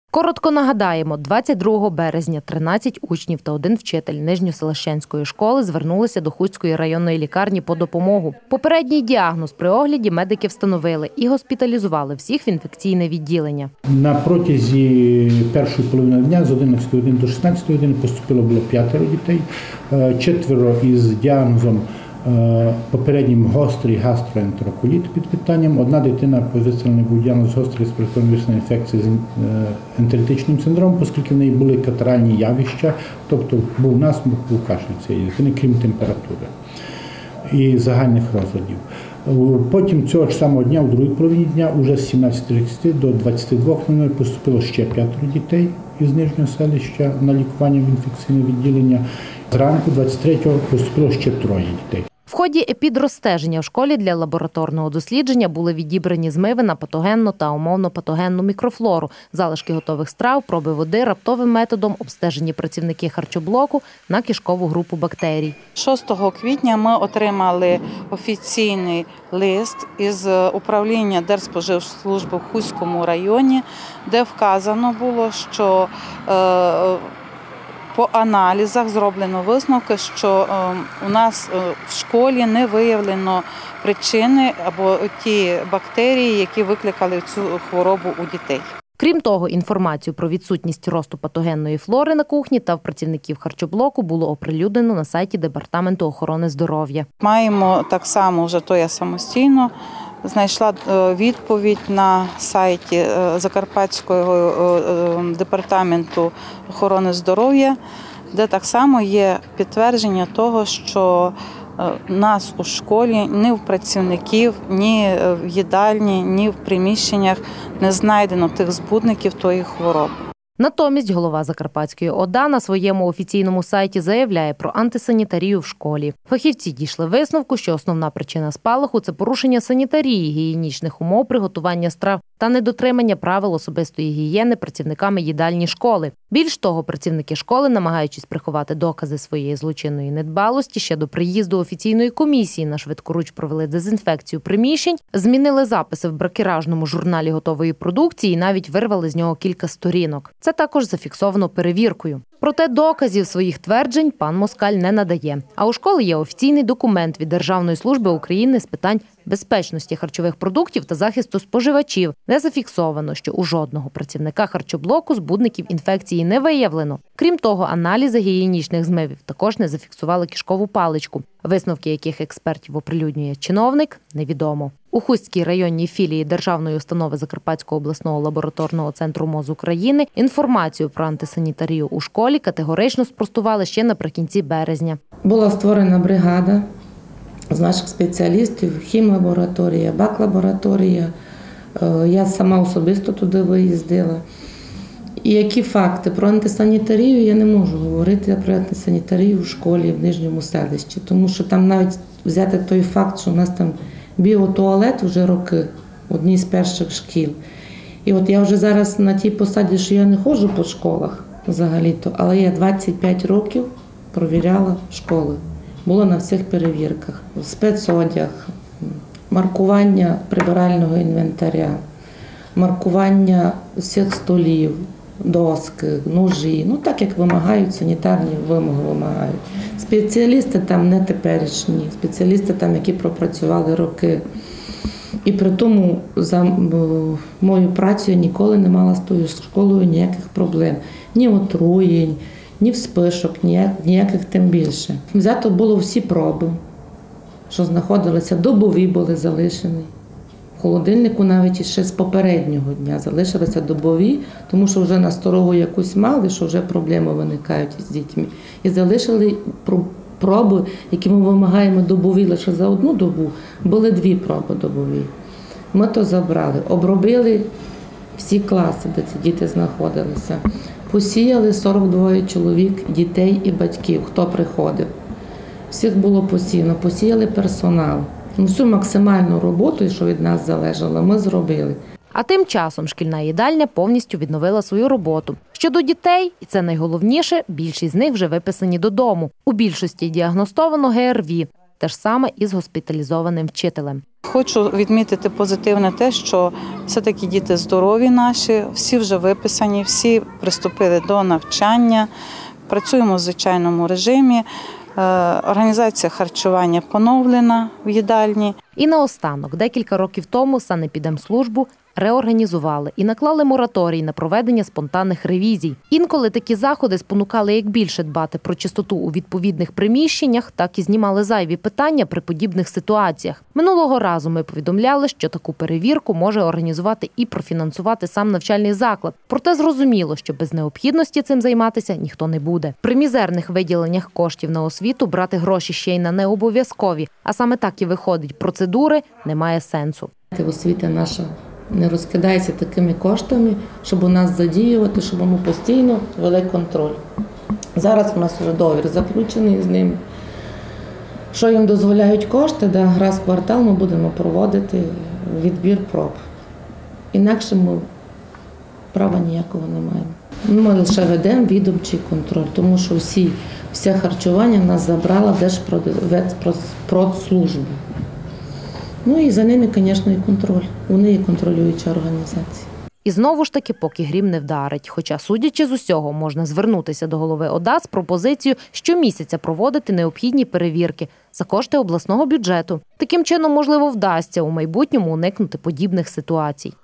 Коротко нагадаємо, 22 березня 13 учнів та один вчитель Нижньоселищенської школи звернулися до Хуської районної лікарні по допомогу. Попередній діагноз при огляді медики встановили і госпіталізували всіх в інфекційне відділення. На протязі першої половини дня з 11 години до 16 години поступило було 5 дітей, 4 із діагнозом попереднім гострий гастроентероколіт під питанням. Одна дитина виставлений був діагноз гострої респіраторної вірусної інфекції з ентеритичним синдромом, оскільки в неї були катаральні явища, тобто був насморк, був кашель цієї дитини, крім температури і загальних розладів. Потім цього ж самого дня, у другій половині дня, уже з 17:30 до 22:00 поступило ще 5 дітей із Нижнього селища на лікування в інфекційне відділення. Зранку 23-го поступило ще 3 дітей. В ході епідрозстеження в школі для лабораторного дослідження були відібрані змиви на патогенну та умовно-патогенну мікрофлору, залишки готових страв, проби води, раптовим методом обстежені працівники харчоблоку на кишкову групу бактерій. 6 квітня ми отримали офіційний лист із управління Держспоживслужби в Хуському районі, де вказано було, що по аналізах зроблено висновки, що у нас в школі не виявлено причини або ті бактерії, які викликали цю хворобу у дітей. Крім того, інформацію про відсутність росту патогенної флори на кухні та в працівників харчоблоку було оприлюднено на сайті Департаменту охорони здоров'я. Маємо так само, вже то я самостійно знайшла відповідь на сайті Закарпатського департаменту охорони здоров'я, де так само є підтвердження того, що нас у школі ні в працівників, ні в їдальні, ні в приміщеннях не знайдено тих збудників тої хвороби. Натомість голова Закарпатської ОДА на своєму офіційному сайті заявляє про антисанітарію в школі. Фахівці дійшли висновку, що основна причина спалаху – це порушення санітарії, гігієнічних умов приготування страв та недотримання правил особистої гігієни працівниками їдальні школи. Більш того, працівники школи, намагаючись приховати докази своєї злочинної недбалості, ще до приїзду офіційної комісії на швидкоруч провели дезінфекцію приміщень, змінили записи в бракеражному журналі готової продукції і навіть вирвали з нього кілька сторінок. Це також зафіксовано перевіркою. Проте доказів своїх тверджень пан Москаль не надає. А у школи є офіційний документ від Державної служби України з питань безпечності харчових продуктів та захисту споживачів, де зафіксовано, що у жодного працівника харчоблоку збудників інфекції не виявлено. Крім того, аналізи гігієнічних змивів також не зафіксували кишкову паличку, висновки яких експертів оприлюднює чиновник, невідомо. У Хуській районній філії Державної установи Закарпатського обласного лабораторного центру МОЗ України інформацію про антисанітарію у школі категорично спростували ще наприкінці березня. Була створена бригада з наших спеціалістів, хімлабораторія, бак-лабораторія. Я сама особисто туди виїздила. І які факти? Про антисанітарію я не можу говорити про антисанітарію в школі в Нижньому селищі, тому що там навіть взяти той факт, що у нас там біотуалет вже роки, в одній з перших шкіл. І от я вже зараз на тій посаді, що я не ходжу по школах взагалі-то, але я 25 років провіряла школи. Була на всіх перевірках. Спецодяг, маркування прибирального інвентаря, маркування всіх столів, доски, ножі. Ну так, як вимагають, санітарні вимоги вимагають. Спеціалісти там не теперішні, спеціалісти там, які пропрацювали роки. І при тому за мою працю я ніколи не мала з тою школою ніяких проблем. Ні отруєнь, ні вспишок, ніяких тим більше. Взято було всі проби, що знаходилися, добові були залишені. В холодильнику навіть ще з попереднього дня залишилися добові, тому що вже насторогу якусь мали, що вже проблеми виникають з дітьми. І залишили проби, які ми вимагаємо добові лише за одну добу, були 2 проби добові. Ми то забрали, обробили всі класи, де ці діти знаходилися. Посіяли 42 чоловік, дітей і батьків, хто приходив. Всіх було посіяно, посіяли персонал. Всю максимальну роботу, що від нас залежало, ми зробили. А тим часом шкільна їдальня повністю відновила свою роботу. Щодо дітей, і це найголовніше, більшість з них вже виписані додому. У більшості діагностовано ГРВІ. Те ж саме і з госпіталізованим вчителем. Хочу відмітити позитивне те, що все-таки діти здорові наші, всі вже виписані, всі приступили до навчання, працюємо в звичайному режимі. Організація харчування поновлена в їдальні. І наостанок, декілька років тому Санепідемслужбу реорганізували і наклали мораторій на проведення спонтанних ревізій. Інколи такі заходи спонукали як більше дбати про чистоту у відповідних приміщеннях, так і знімали зайві питання при подібних ситуаціях. Минулого разу ми повідомляли, що таку перевірку може організувати і профінансувати сам навчальний заклад. Проте зрозуміло, що без необхідності цим займатися ніхто не буде. При мізерних виділеннях коштів на освіту брати гроші ще й на необов'язкові, а саме так і виходить процедури, немає сенсу. Освіта наша не розкидається такими коштами, щоб у нас задіювати, щоб ми постійно вели контроль. Зараз у нас вже договір заключений з ними. Що їм дозволяють кошти, раз в квартал ми будемо проводити відбір проб. Інакше ми права ніякого не маємо. Ми лише ведемо відомчий контроль, тому що все харчування в нас забрала Держпродслужба. Ну і за ними, звісно, і контроль. Вони є контролююча організація. І знову ж таки, поки грім не вдарить. Хоча, судячи з усього, можна звернутися до голови ОДА з пропозицією щомісяця проводити необхідні перевірки за кошти обласного бюджету. Таким чином, можливо, вдасться у майбутньому уникнути подібних ситуацій.